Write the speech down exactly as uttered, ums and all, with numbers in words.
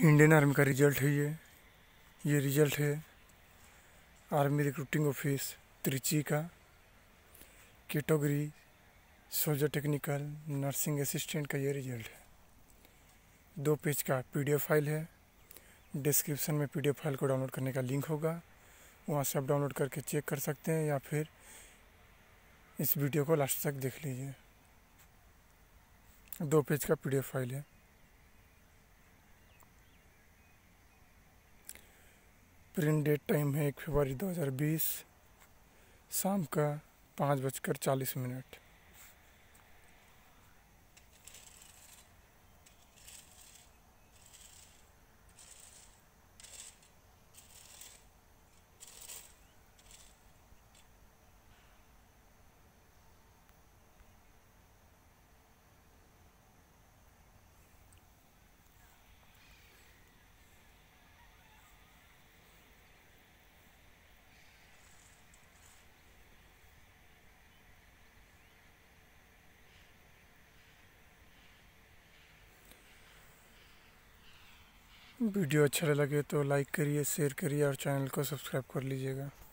Indian army का result है ये ये रिजल्ट है आर्मी रिक्रूटिंग ऑफिस त्रिची का। Category soldier technical nursing assistant का ये रिजल्ट है। दो पेज का पीडीएफ फाइल है। डिस्क्रिप्शन में पीडीएफ फाइल को डाउनलोड करने का लिंक होगा, वहाँ से आप डाउनलोड करके चेक कर सकते हैं, या फिर इस वीडियो को लास्ट तक देख लीजिए। दो पेज का पीडीएफ फाइल है। प्रिंट डेट टाइम है एक फरवरी दो हज़ार बीस, शाम का पाँच बजकर चालीस मिनट। वीडियो अच्छा लगे तो लाइक करिए, शेयर करिए और चैनल को सब्सक्राइब कर लीजिएगा।